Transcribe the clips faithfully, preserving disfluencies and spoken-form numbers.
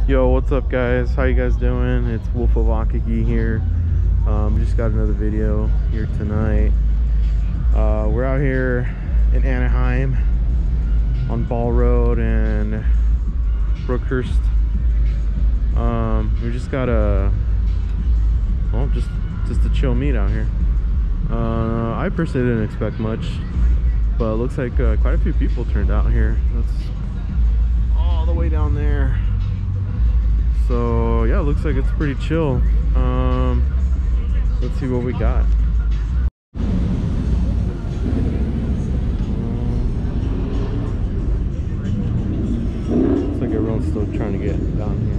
Yo, what's up guys? How you guys doing? It's Wolf of Akagi here. Um, just got another video here tonight. Uh, we're out here in Anaheim on Ball Road and Brookhurst. Um, we just got a, well, just just a chill meet out here. Uh, I personally didn't expect much, but it looks like uh, quite a few people turned out here. That's all the way down there. So yeah, it looks like it's pretty chill. Um, let's see what we got. Um, looks like everyone's still trying to get down here.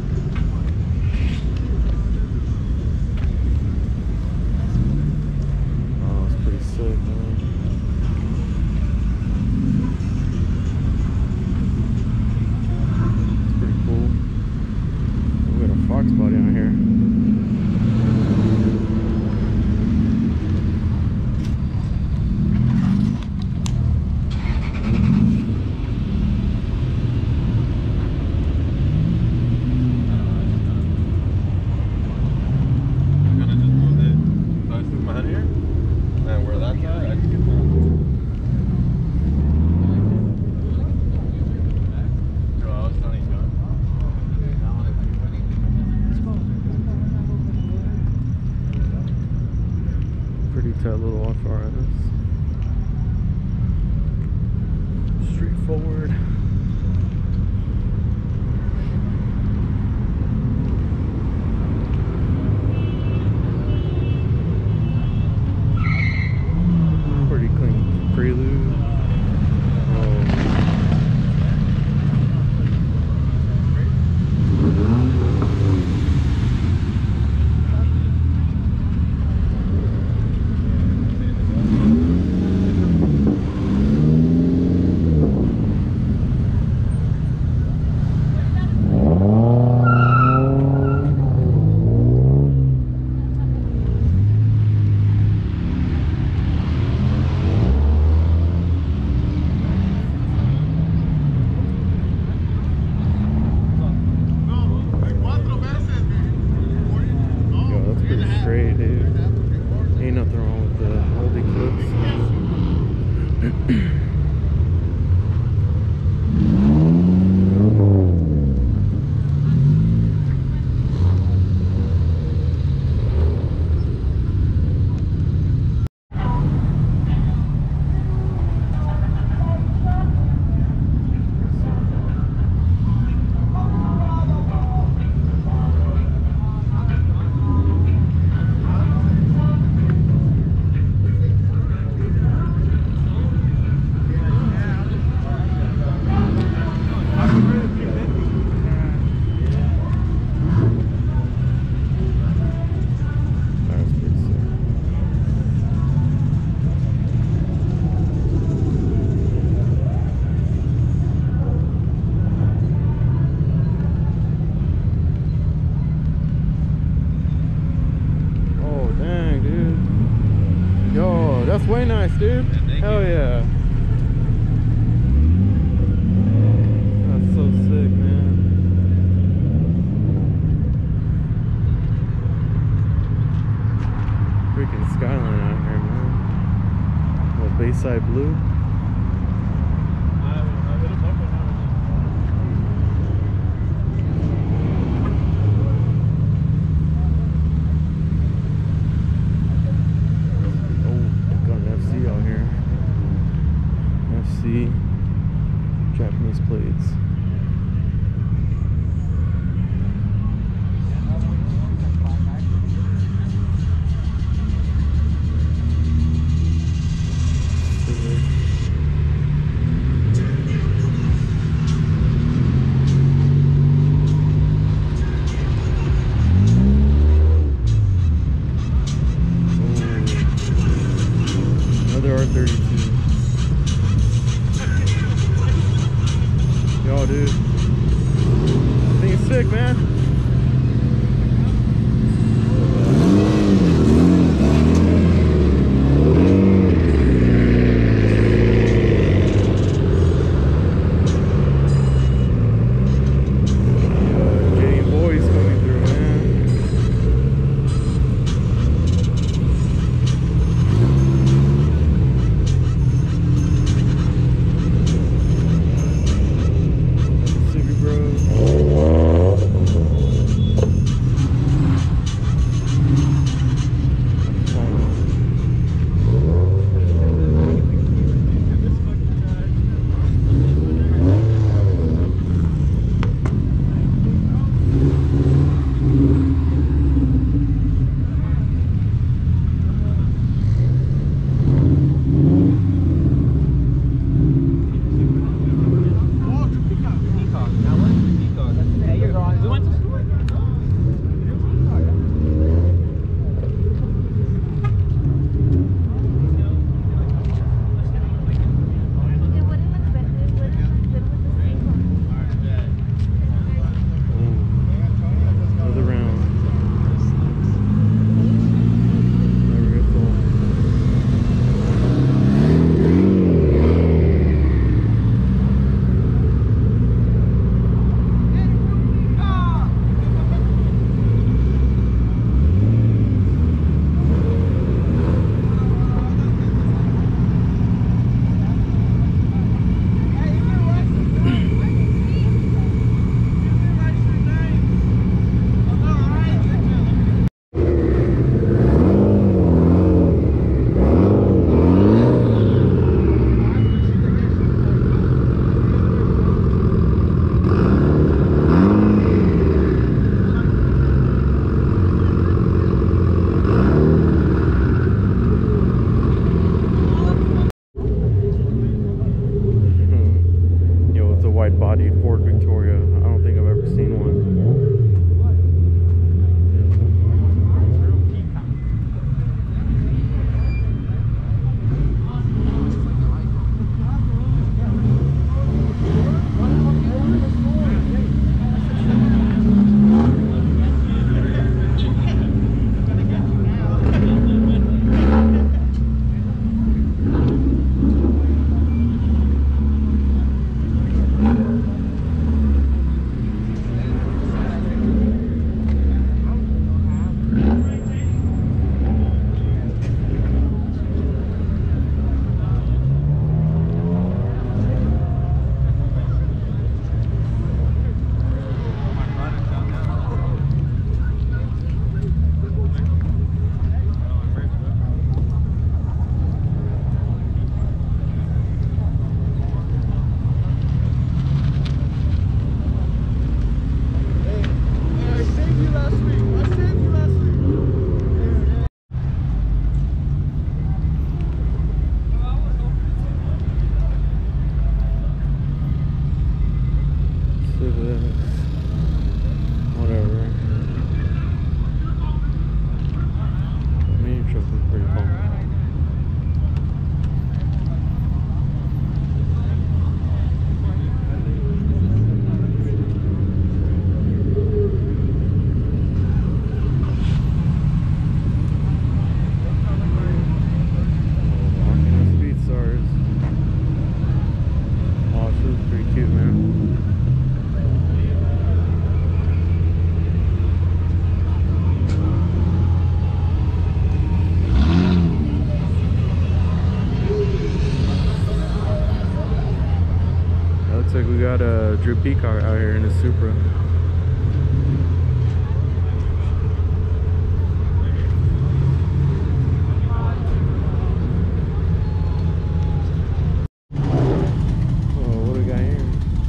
Oh, it's pretty sick, man. Fox body out here. I'm gonna just move it close to my head here, and where that's at, I can get Pretty tight little off R S. Straightforward. Pretty clean Prelude. Oh. Straight, dude. Ain't nothing wrong with the old Eclipse. That's way nice, dude. Yeah, hell you. Yeah. That's so sick, man. Freaking skyline out here, man. Little Bayside Blue. Japanese plates. Another R thirty-two. Yo, dude. I think it's sick, man. Yeah. this. Whatever. The mini truck is pretty cool. Looks like we got a Drew Peacock out here in a Supra. Oh, what do we got here?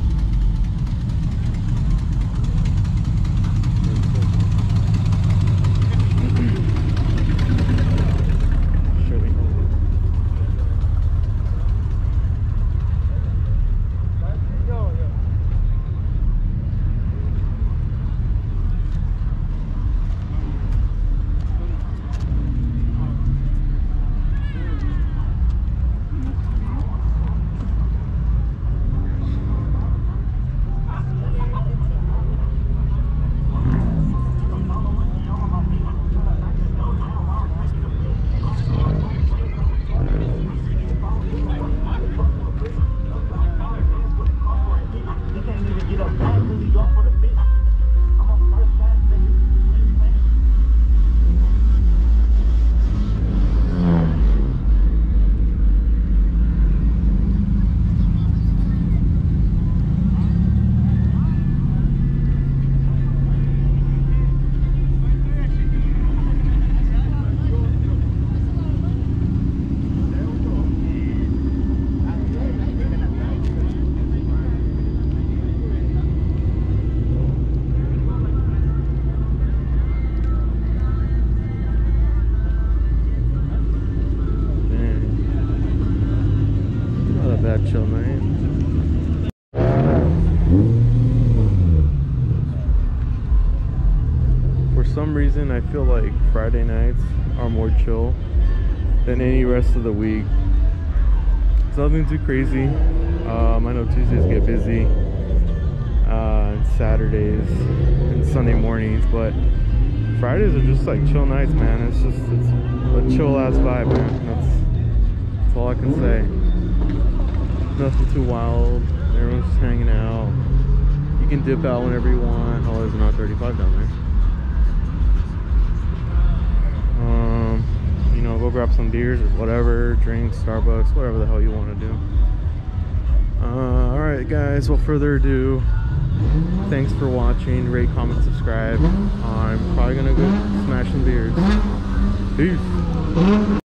That chill night. For some reason, I feel like Friday nights are more chill than any rest of the week. It's nothing too crazy. Um, I know Tuesdays get busy, uh, and Saturdays and Sunday mornings, but Fridays are just like chill nights, man. It's just it's a chill ass vibe, man. That's that's all I can say. Nothing too wild. Everyone's just hanging out. You can dip out whenever you want. Oh, there's an R thirty-five down there. Um, you know, go grab some beers or whatever, drinks, Starbucks, whatever the hell you want to do. Uh, all right, guys. Without further ado, thanks for watching. Rate, comment, subscribe. I'm probably gonna go smash some beers. Peace.